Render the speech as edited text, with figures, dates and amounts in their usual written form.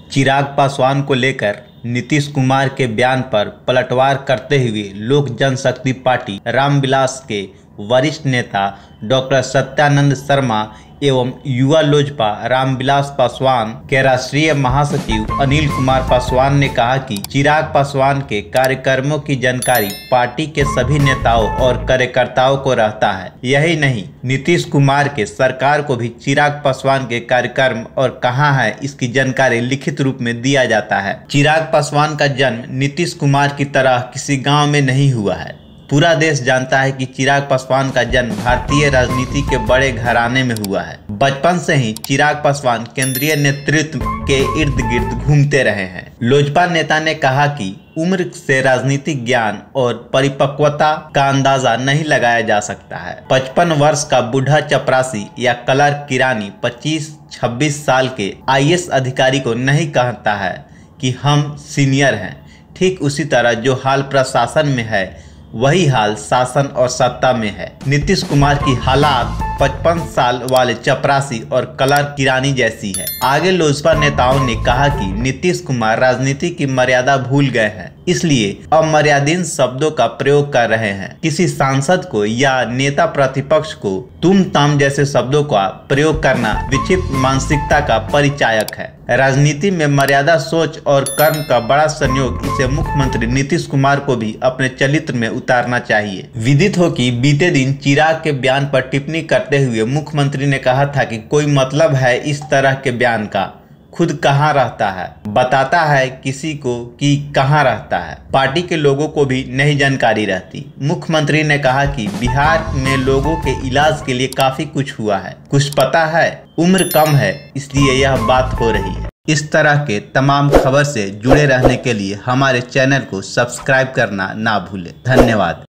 चिराग पासवान को लेकर नीतीश कुमार के बयान पर पलटवार करते हुए लोक जनशक्ति पार्टी रामविलास के वरिष्ठ नेता डॉक्टर सत्यानंद शर्मा एवं युवा लोजपा रामविलास पासवान के राष्ट्रीय महासचिव अनिल कुमार पासवान ने कहा कि चिराग पासवान के कार्यक्रमों की जानकारी पार्टी के सभी नेताओं और कार्यकर्ताओं को रहता है। यही नहीं, नीतीश कुमार के सरकार को भी चिराग पासवान के कार्यक्रम और कहाँ है इसकी जानकारी लिखित रूप में दिया जाता है। चिराग पासवान का जन्म नीतीश कुमार की तरह किसी गाँव में नहीं हुआ है। पूरा देश जानता है कि चिराग पासवान का जन्म भारतीय राजनीति के बड़े घराने में हुआ है। बचपन से ही चिराग पासवान केंद्रीय नेतृत्व के इर्द गिर्द घूमते रहे हैं। लोजपा नेता ने कहा कि उम्र से राजनीतिक ज्ञान और परिपक्वता का अंदाजा नहीं लगाया जा सकता है। 55 वर्ष का बूढ़ा चपरासी या क्लर्क किरानी 25-26 साल के IAS अधिकारी को नहीं कहता है कि हम सीनियर हैं। ठीक उसी तरह जो हाल प्रशासन में है वही हाल शासन और सत्ता में है। नीतीश कुमार की हालात 55 साल वाले चपरासी और क्लर्क किरानी जैसी है। आगे लोजपा नेताओं ने कहा कि नीतीश कुमार राजनीति की मर्यादा भूल गए हैं, इसलिए अमर्यादित शब्दों का प्रयोग कर रहे हैं। किसी सांसद को या नेता प्रतिपक्ष को तुम ताम जैसे शब्दों का प्रयोग करना विक्षिप्त मानसिकता का परिचायक है। राजनीति में मर्यादा सोच और कर्म का बड़ा संयोग इसे मुख्यमंत्री नीतीश कुमार को भी अपने चरित्र में उतारना चाहिए। विदित हो कि बीते दिन चिराग के बयान पर टिप्पणी करते हुए मुख्यमंत्री ने कहा था कि कोई मतलब है इस तरह के बयान का, खुद कहाँ रहता है, बताता है किसी को कि कहाँ रहता है। पार्टी के लोगों को भी नहीं जानकारी रहती। मुख्यमंत्री ने कहा कि बिहार में लोगों के इलाज के लिए काफी कुछ हुआ है, कुछ पता है, उम्र कम है इसलिए यह बात हो रही है। इस तरह के तमाम खबर से जुड़े रहने के लिए हमारे चैनल को सब्सक्राइब करना ना भूलें। धन्यवाद।